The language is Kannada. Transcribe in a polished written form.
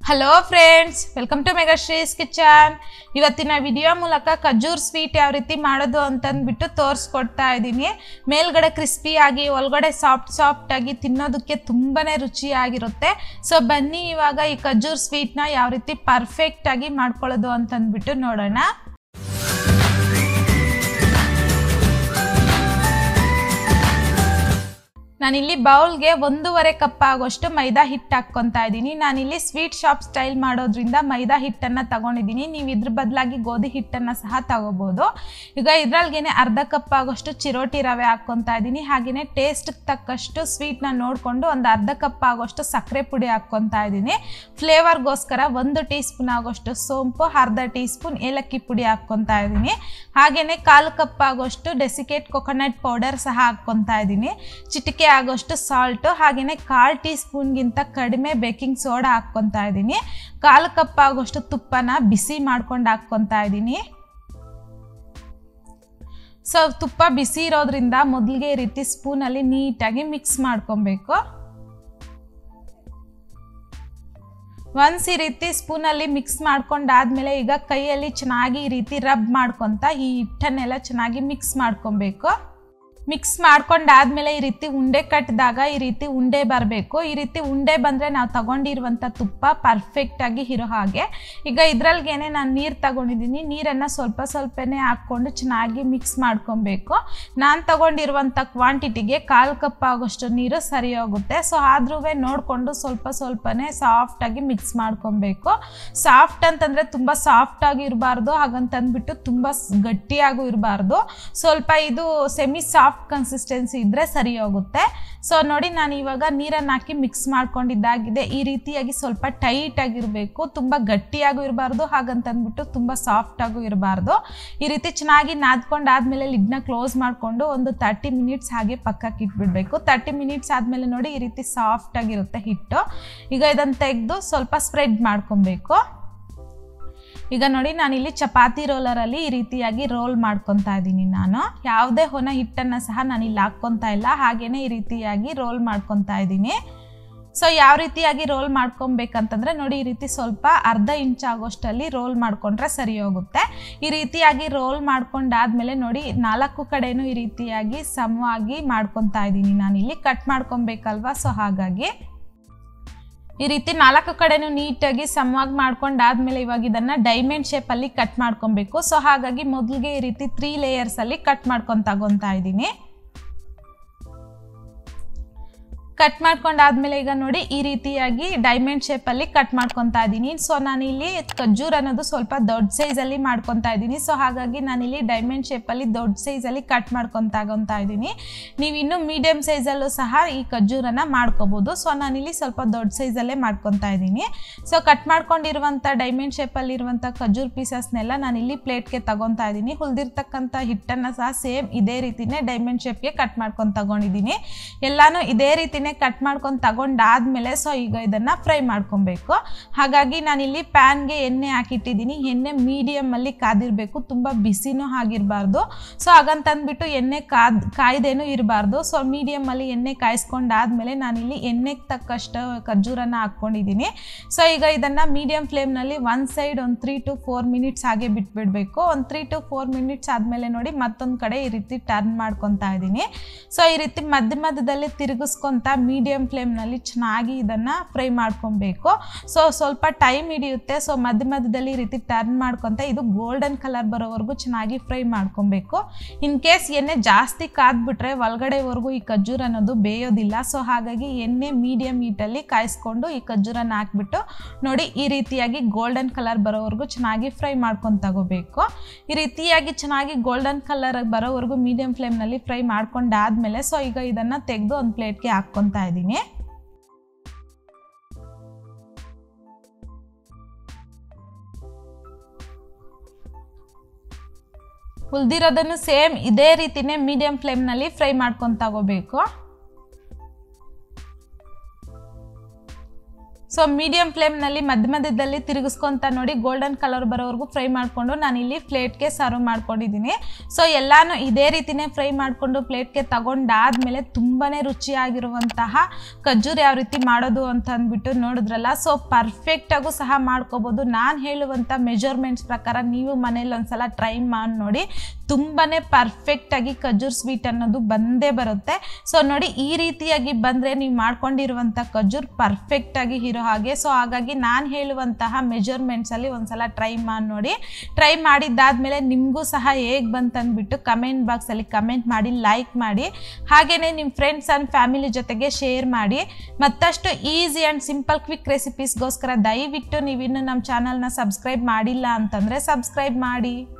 Hello friends, welcome to Megashree's kitchen. ಇವತ್ತಿನ ವಿಡಿಯೋ ಮೂಲಕ ಖಜೂರ್ ಸ್ವೀಟ್ ಯಾವ ರೀತಿ ಮಾಡೋದು ಅಂತಂದ್ಬಿಟ್ಟು ತೋರಿಸ್ಕೊಡ್ತಾ ಇದ್ದೀನಿ. ಮೇಲ್ಗಡೆ ಕ್ರಿಸ್ಪಿಯಾಗಿ ಒಳಗಡೆ ಸಾಫ್ಟ್ ಆಗಿ ತಿನ್ನೋದಕ್ಕೆ ತುಂಬಾ ರುಚಿಯಾಗಿರುತ್ತೆ. ಸೊ ಬನ್ನಿ ಇವಾಗ ಈ ಖಜೂರ್ ಸ್ವೀಟ್ನ ಯಾವ ರೀತಿ ಪರ್ಫೆಕ್ಟಾಗಿ ಮಾಡ್ಕೊಳ್ಳೋದು ಅಂತಂದ್ಬಿಟ್ಟು ನೋಡೋಣ. ನಾನಿಲ್ಲಿ ಬೌಲ್ಗೆ 1.5 ಕಪ್ ಆಗೋಷ್ಟು ಮೈದಾ ಹಿಟ್ಟು ಹಾಕ್ಕೊತಾ ಇದ್ದೀನಿ. ನಾನಿಲ್ಲಿ ಸ್ವೀಟ್ ಶಾಪ್ ಸ್ಟೈಲ್ ಮಾಡೋದ್ರಿಂದ ಮೈದಾ ಹಿಟ್ಟನ್ನು ತಗೊಂಡಿದ್ದೀನಿ. ನೀವು ಇದ್ರ ಬದಲಾಗಿ ಗೋಧಿ ಹಿಟ್ಟನ್ನು ಸಹ ತಗೋಬೋದು. ಈಗ ಇದ್ರಲ್ಗೇನೆ ಅರ್ಧ ಕಪ್ ಆಗೋಷ್ಟು ಚಿರೋಟಿ ರವೆ ಹಾಕ್ಕೊತಾ ಇದ್ದೀನಿ. ಹಾಗೆಯೇ ಟೇಸ್ಟ್ಗೆ ತಕ್ಕಷ್ಟು ಸ್ವೀಟ್ನ ನೋಡಿಕೊಂಡು ಒಂದು ಅರ್ಧ ಕಪ್ ಆಗೋಷ್ಟು ಸಕ್ಕರೆ ಪುಡಿ ಹಾಕ್ಕೊತಾ ಇದ್ದೀನಿ. ಫ್ಲೇವರ್ಗೋಸ್ಕರ 1 ಟೀ ಸ್ಪೂನ್ ಆಗೋಷ್ಟು ಸೋಂಪು, ಅರ್ಧ ಟೀ ಸ್ಪೂನ್ ಏಲಕ್ಕಿ ಪುಡಿ ಹಾಕ್ಕೊತಾ ಇದ್ದೀನಿ. ಹಾಗೆಯೇ 1/4 ಕಪ್ ಆಗೋಷ್ಟು ಡೆಸಿಕೇಟ್ ಕೊಕೊನಟ್ ಪೌಡರ್ ಸಹ ಹಾಕ್ಕೊತಾ ಇದ್ದೀನಿ. ಚಿಟಿಕೆ ಆಗೋಷ್ಟು ಸಾಲ್ಟ್, ಹಾಗೆಯೇ 1/4 ಟೀ ಸ್ಪೂನ್ಗಿಂತ ಕಡಿಮೆ ಬೇಕಿಂಗ್ ಸೋಡಾ ಹಾಕ್ಕೊತಾ ಇದ್ದೀನಿ. 1/4 ಕಪ್ ಆಗೋಷ್ಟು ತುಪ್ಪನ ಬಿಸಿ ಮಾಡ್ಕೊಂಡು ಹಾಕ್ಕೊತಾ ಇದ್ದೀನಿ. ಸೊ ತುಪ್ಪ ಬಿಸಿ ಇರೋದ್ರಿಂದ ಮೊದಲಿಗೆ ಈ ರೀತಿ ಸ್ಪೂನಲ್ಲಿ ನೀಟಾಗಿ ಮಿಕ್ಸ್ ಮಾಡ್ಕೊಬೇಕು. ಒನ್ಸ್ ಈ ರೀತಿ ಸ್ಪೂನಲ್ಲಿ ಮಿಕ್ಸ್ ಮಾಡ್ಕೊಂಡಾದ್ಮೇಲೆ ಈಗ ಕೈಯಲ್ಲಿ ಚೆನ್ನಾಗಿ ಈ ರೀತಿ ರಬ್ ಮಾಡ್ಕೊತ ಈ ಹಿಟ್ಟನ್ನೆಲ್ಲ ಚೆನ್ನಾಗಿ ಮಿಕ್ಸ್ ಮಾಡ್ಕೊಬೇಕು. ಮಿಕ್ಸ್ ಮಾಡ್ಕೊಂಡಾದ್ಮೇಲೆ ಈ ರೀತಿ ಉಂಡೆ ಕಟ್ಟಿದಾಗ ಈ ರೀತಿ ಉಂಡೆ ಬರಬೇಕು. ಈ ರೀತಿ ಉಂಡೆ ಬಂದರೆ ನಾವು ತಗೊಂಡಿರುವಂಥ ತುಪ್ಪ ಪರ್ಫೆಕ್ಟಾಗಿ ಇರೋ ಹಾಗೆ. ಈಗ ಇದ್ರಲ್ಗೇನೆ ನಾನು ನೀರು ತಗೊಂಡಿದ್ದೀನಿ. ನೀರನ್ನು ಸ್ವಲ್ಪನೇ ಹಾಕ್ಕೊಂಡು ಚೆನ್ನಾಗಿ ಮಿಕ್ಸ್ ಮಾಡ್ಕೊಬೇಕು. ನಾನು ತಗೊಂಡಿರುವಂಥ ಕ್ವಾಂಟಿಟಿಗೆ 1/4 ಕಪ್ ಆಗೋಷ್ಟು ನೀರು ಸರಿ ಹೋಗುತ್ತೆ. ಸೊ ಆದ್ರೂ ನೋಡಿಕೊಂಡು ಸ್ವಲ್ಪನೇ ಸಾಫ್ಟಾಗಿ ಮಿಕ್ಸ್ ಮಾಡ್ಕೊಬೇಕು. ಸಾಫ್ಟ್ ಅಂತಂದರೆ ತುಂಬ ಸಾಫ್ಟಾಗಿ ಇರಬಾರ್ದು, ಹಾಗಂತಂದ್ಬಿಟ್ಟು ತುಂಬ ಗಟ್ಟಿಯಾಗೂ ಇರಬಾರ್ದು. ಸ್ವಲ್ಪ ಇದು ಸೆಮಿ ಸಾಫ್ಟ್ ಕನ್ಸಿಸ್ಟೆನ್ಸಿ ಇದ್ರೆ ಸರಿ ಹೋಗುತ್ತೆ. ಸೊ ನೋಡಿ, ನಾನು ಇವಾಗ ನೀರನ್ನು ಹಾಕಿ ಮಿಕ್ಸ್ ಮಾಡ್ಕೊಂಡಿದ್ದಾಗಿದೆ. ಈ ರೀತಿಯಾಗಿ ಸ್ವಲ್ಪ ಟೈಟ್ ಆಗಿರಬೇಕು, ತುಂಬ ಗಟ್ಟಿಯಾಗೂ ಇರಬಾರ್ದು, ಹಾಗಂತಂದ್ಬಿಟ್ಟು ತುಂಬ ಸಾಫ್ಟ್ ಆಗೂ ಇರಬಾರ್ದು. ಈ ರೀತಿ ಚೆನ್ನಾಗಿ ನಾದ್ಕೊಂಡಾದ್ಮೇಲೆ ಲಿಡ್ನ ಕ್ಲೋಸ್ ಮಾಡಿಕೊಂಡು ಒಂದು 30 ಮಿನಿಟ್ಸ್ ಹಾಗೆ ಪಕ್ಕಕ್ಕೆ ಇಟ್ಬಿಡ್ಬೇಕು. 30 ಮಿನಿಟ್ಸ್ ಆದಮೇಲೆ ನೋಡಿ ಈ ರೀತಿ ಸಾಫ್ಟ್ ಆಗಿರುತ್ತೆ ಹಿಟ್ಟು. ಈಗ ಇದನ್ನು ತೆಗೆದು ಸ್ವಲ್ಪ ಸ್ಪ್ರೆಡ್ ಮಾಡ್ಕೊಬೇಕು. ಈಗ ನೋಡಿ, ನಾನಿಲ್ಲಿ ಚಪಾತಿ ರೋಲರಲ್ಲಿ ಈ ರೀತಿಯಾಗಿ ರೋಲ್ ಮಾಡ್ಕೊತಾ ಇದ್ದೀನಿ. ನಾನು ಯಾವುದೇ ಹೊನ ಹಿಟ್ಟನ್ನು ಸಹ ನಾನಿಲ್ಲಿ ಹಾಕ್ಕೊತಾ ಇಲ್ಲ, ಹಾಗೇನೆ ಈ ರೀತಿಯಾಗಿ ರೋಲ್ ಮಾಡ್ಕೊತಾ ಇದ್ದೀನಿ. ಸೊ ಯಾವ ರೀತಿಯಾಗಿ ರೋಲ್ ಮಾಡ್ಕೊಬೇಕಂತಂದರೆ ನೋಡಿ, ಈ ರೀತಿ ಸ್ವಲ್ಪ ಅರ್ಧ ಇಂಚ್ ಆಗೋಷ್ಟಲ್ಲಿ ರೋಲ್ ಮಾಡ್ಕೊಂಡ್ರೆ ಸರಿ ಹೋಗುತ್ತೆ. ಈ ರೀತಿಯಾಗಿ ರೋಲ್ ಮಾಡ್ಕೊಂಡಾದ್ಮೇಲೆ ನೋಡಿ 4 ಕಡೆನೂ ಈ ರೀತಿಯಾಗಿ ಸಮವಾಗಿ ಮಾಡ್ಕೊತಾ ಇದ್ದೀನಿ. ನಾನಿಲ್ಲಿ ಕಟ್ ಮಾಡ್ಕೊಬೇಕಲ್ವಾ, ಸೊ ಹಾಗಾಗಿ ಈ ರೀತಿ 4 ಕಡೆನೂ ನೀಟಾಗಿ ಸಮವಾಗಿ ಮಾಡ್ಕೊಂಡಾದ್ಮೇಲೆ ಇವಾಗ ಇದನ್ನು ಡೈಮಂಡ್ ಶೇಪಲ್ಲಿ ಕಟ್ ಮಾಡ್ಕೊಬೇಕು. ಸೊ ಹಾಗಾಗಿ ಮೊದಲಿಗೆ ಈ ರೀತಿ 3 ಲೇಯರ್ಸಲ್ಲಿ ಕಟ್ ಮಾಡ್ಕೊಂಡು ತಗೊತಾ ಇದ್ದೀನಿ. ಕಟ್ ಮಾಡ್ಕೊಂಡಾದ್ಮೇಲೆ ಈಗ ನೋಡಿ ಈ ರೀತಿಯಾಗಿ ಡೈಮಂಡ್ ಶೇಪಲ್ಲಿ ಕಟ್ ಮಾಡ್ಕೊತಾ ಇದ್ದೀನಿ. ಸೊ ನಾನಿಲ್ಲಿ ಖಜೂರ್ ಅನ್ನೋದು ಸ್ವಲ್ಪ ದೊಡ್ಡ ಸೈಜಲ್ಲಿ ಮಾಡ್ಕೊತಾ ಇದ್ದೀನಿ. ಸೊ ಹಾಗಾಗಿ ನಾನಿಲ್ಲಿ ಡೈಮಂಡ್ ಶೇಪಲ್ಲಿ ದೊಡ್ಡ ಸೈಜಲ್ಲಿ ಕಟ್ ತಗೊತಾ ಇದ್ದೀನಿ. ನೀವು ಇನ್ನೂ ಮೀಡಿಯಮ್ ಸೈಜಲ್ಲೂ ಸಹ ಈ ಖಜೂರನ್ನು ಮಾಡ್ಕೋಬೋದು. ಸೊ ನಾನಿಲ್ಲಿ ಸ್ವಲ್ಪ ದೊಡ್ಡ ಸೈಜಲ್ಲೇ ಮಾಡ್ಕೊತಾ ಇದ್ದೀನಿ. ಸೊ ಕಟ್ ಮಾಡ್ಕೊಂಡಿರುವಂಥ ಡೈಮಂಡ್ ಶೇಪಲ್ಲಿರುವಂಥ ಖಜೂರ್ ಪೀಸಸ್ನೆಲ್ಲ ನಾನಿಲ್ಲಿ ಪ್ಲೇಟ್ಗೆ ತಗೊತಾ ಇದ್ದೀನಿ. ಹುಳಿದಿರ್ತಕ್ಕಂಥ ಹಿಟ್ಟನ್ನು ಸಹ ಸೇಮ್ ಇದೇ ರೀತಿಯೇ ಡೈಮಂಡ್ ಶೇಪ್ಗೆ ಕಟ್ ಮಾಡ್ಕೊಂಡು ತಗೊಂಡಿದ್ದೀನಿ. ಎಲ್ಲಾನು ಇದೇ ರೀತಿಯೇ ಕಟ್ ಮಾಡ್ಕೊಂಡು ತಗೊಂಡಾದ್ಮೇಲೆ ಸೊ ಈಗ ಇದನ್ನು ಫ್ರೈ ಮಾಡ್ಕೊಬೇಕು. ಹಾಗಾಗಿ ನಾನಿಲ್ಲಿ ಪ್ಯಾನ್ಗೆ ಎಣ್ಣೆ ಹಾಕಿಟ್ಟಿದ್ದೀನಿ. ಎಣ್ಣೆ ಮೀಡಿಯಮಲ್ಲಿ ಕಾದಿರಬೇಕು, ತುಂಬ ಬಿಸಿನೂ ಆಗಿರಬಾರ್ದು. ಸೊ ಹಾಗಂತಂದ್ಬಿಟ್ಟು ಎಣ್ಣೆ ಕಾಯ್ದೇನೂ ಇರಬಾರ್ದು. ಸೊ ಮೀಡಿಯಮಲ್ಲಿ ಎಣ್ಣೆ ಕಾಯಿಸ್ಕೊಂಡಾದ್ಮೇಲೆ ನಾನಿಲ್ಲಿ ಎಣ್ಣೆಗೆ ತಕ್ಕಷ್ಟು ಖಜೂರನ್ನು ಹಾಕ್ಕೊಂಡಿದ್ದೀನಿ. ಸೊ ಈಗ ಇದನ್ನು ಮೀಡಿಯಮ್ ಫ್ಲೇಮ್ನಲ್ಲಿ ಒಂದು ಸೈಡ್ ಒಂದು 3 to 4 ಮಿನಿಟ್ಸ್ ಹಾಗೆ ಬಿಟ್ಬಿಡಬೇಕು. ಒಂದು 3 to 4 ಮಿನಿಟ್ಸ್ ಆದಮೇಲೆ ನೋಡಿ ಮತ್ತೊಂದು ಕಡೆ ಈ ರೀತಿ ಟರ್ನ್ ಮಾಡ್ಕೊತಾ ಇದ್ದೀನಿ. ಸೊ ಈ ರೀತಿ ಮಧ್ಯದಲ್ಲಿ ತಿರುಗಿಸ್ಕೊತಾ ಮೀಡಿಯಮ್ ಫ್ಲೇಮ್ನಲ್ಲಿ ಚೆನ್ನಾಗಿ ಇದನ್ನು ಫ್ರೈ ಮಾಡ್ಕೊಬೇಕು. ಸೊ ಸ್ವಲ್ಪ ಟೈಮ್ ಹಿಡಿಯುತ್ತೆ. ಸೊ ಮಧ್ಯದಲ್ಲಿ ಈ ರೀತಿ ಟರ್ನ್ ಮಾಡ್ಕೊತ ಇದು ಗೋಲ್ಡನ್ ಕಲರ್ ಬರೋವರೆಗೂ ಚೆನ್ನಾಗಿ ಫ್ರೈ ಮಾಡ್ಕೊಬೇಕು. ಇನ್ ಕೇಸ್ ಎಣ್ಣೆ ಜಾಸ್ತಿ ಕಾದ್ಬಿಟ್ರೆ ಒಳಗಡೆವರೆಗೂ ಈ ಖಜೂರ್ ಅನ್ನೋದು ಬೇಯೋದಿಲ್ಲ. ಸೊ ಹಾಗಾಗಿ ಎಣ್ಣೆ ಮೀಡಿಯಮ್ ಹೀಟಲ್ಲಿ ಕಾಯಿಸ್ಕೊಂಡು ಈ ಖಜೂರನ್ನು ಹಾಕ್ಬಿಟ್ಟು ನೋಡಿ ಈ ರೀತಿಯಾಗಿ ಗೋಲ್ಡನ್ ಕಲರ್ ಬರೋವರೆಗೂ ಚೆನ್ನಾಗಿ ಫ್ರೈ ಮಾಡ್ಕೊಂಡು ತಗೋಬೇಕು. ಈ ರೀತಿಯಾಗಿ ಚೆನ್ನಾಗಿ ಗೋಲ್ಡನ್ ಕಲರ್ ಬರೋವರೆಗೂ ಮೀಡಿಯಮ್ ಫ್ಲೇಮ್ನಲ್ಲಿ ಫ್ರೈ ಮಾಡ್ಕೊಂಡಾದ್ಮೇಲೆ ಸೊ ಈಗ ಇದನ್ನು ತೆಗೆದು ಒಂದು ಪ್ಲೇಟ್ಗೆ ಹಾಕ್ಕೊತಾ ಇದ್ದೀನಿ. ಉಳಿದಿರೋದನ್ನು ಸೇಮ್ ಇದೇ ರೀತಿನೇ ಮೀಡಿಯಂ ಫ್ಲೇಮ್ನಲ್ಲಿ ಫ್ರೈ ಮಾಡ್ಕೊಂಡು ತಗೋಬೇಕು. ಸೊ ಮೀಡಿಯಂ ಫ್ಲೇಮ್ನಲ್ಲಿ ಮಧ್ಯದಲ್ಲಿ ತಿರುಗಿಸ್ಕೊಂತ ನೋಡಿ ಗೋಲ್ಡನ್ ಕಲರ್ ಬರೋವರೆಗೂ ಫ್ರೈ ಮಾಡಿಕೊಂಡು ನಾನಿಲ್ಲಿ ಪ್ಲೇಟ್ಗೆ ಸರ್ವ್ ಮಾಡ್ಕೊಂಡಿದ್ದೀನಿ. ಸೊ ಎಲ್ಲಾನು ಇದೇ ರೀತಿನೇ ಫ್ರೈ ಮಾಡಿಕೊಂಡು ಪ್ಲೇಟ್ಗೆ ತಗೊಂಡಾದ್ಮೇಲೆ ತುಂಬಾ ರುಚಿಯಾಗಿರುವಂತಹ ಖರ್ಜೂರ್ ಯಾವ ರೀತಿ ಮಾಡೋದು ಅಂತ ಅಂದ್ಬಿಟ್ಟು ನೋಡಿದ್ರಲ್ಲ. ಸೊ ಪರ್ಫೆಕ್ಟಾಗೂ ಸಹ ಮಾಡ್ಕೋಬೋದು. ನಾನು ಹೇಳುವಂಥ ಮೆಜರ್ಮೆಂಟ್ಸ್ ಪ್ರಕಾರ ನೀವು ಮನೇಲಿ ಒಂದ್ಸಲ ಟ್ರೈ ಮಾಡಿ ನೋಡಿ. ತುಂಬಾ ಪರ್ಫೆಕ್ಟಾಗಿ ಖರ್ಜೂರ್ ಸ್ವೀಟ್ ಅನ್ನೋದು ಬಂದೇ ಬರುತ್ತೆ. ಸೊ ನೋಡಿ ಈ ರೀತಿಯಾಗಿ ಬಂದರೆ ನೀವು ಮಾಡ್ಕೊಂಡಿರುವಂಥ ಖರ್ಜೂರ್ ಪರ್ಫೆಕ್ಟಾಗಿ ಇರೋ ಹಾಗೆ. ಸೊ ಹಾಗಾಗಿ ನಾನು ಹೇಳುವಂತಹ ಮೆಜರ್ಮೆಂಟ್ಸಲ್ಲಿ ಒಂದ್ಸಲ ಟ್ರೈ ಮಾಡಿ ನೋಡಿ. ಟ್ರೈ ಮಾಡಿದ್ದಾದಮೇಲೆ ನಿಮಗೂ ಸಹ ಹೇಗೆ ಬಂತಂದ್ಬಿಟ್ಟು ಕಮೆಂಟ್ ಬಾಕ್ಸಲ್ಲಿ ಕಮೆಂಟ್ ಮಾಡಿ, ಲೈಕ್ ಮಾಡಿ, ಹಾಗೆಯೇ ನಿಮ್ಮ ಫ್ರೆಂಡ್ಸ್ ಆ್ಯಂಡ್ ಫ್ಯಾಮಿಲಿ ಜೊತೆಗೆ ಶೇರ್ ಮಾಡಿ. ಮತ್ತಷ್ಟು ಈಸಿ ಆ್ಯಂಡ್ ಸಿಂಪಲ್ ಕ್ವಿಕ್ ರೆಸಿಪೀಸ್ಗೋಸ್ಕರ ದಯವಿಟ್ಟು ನೀವಿನ್ನು ನಮ್ಮ ಚಾನಲ್ನ ಸಬ್ಸ್ಕ್ರೈಬ್ ಮಾಡಿಲ್ಲ ಅಂತಂದರೆ ಸಬ್ಸ್ಕ್ರೈಬ್ ಮಾಡಿ.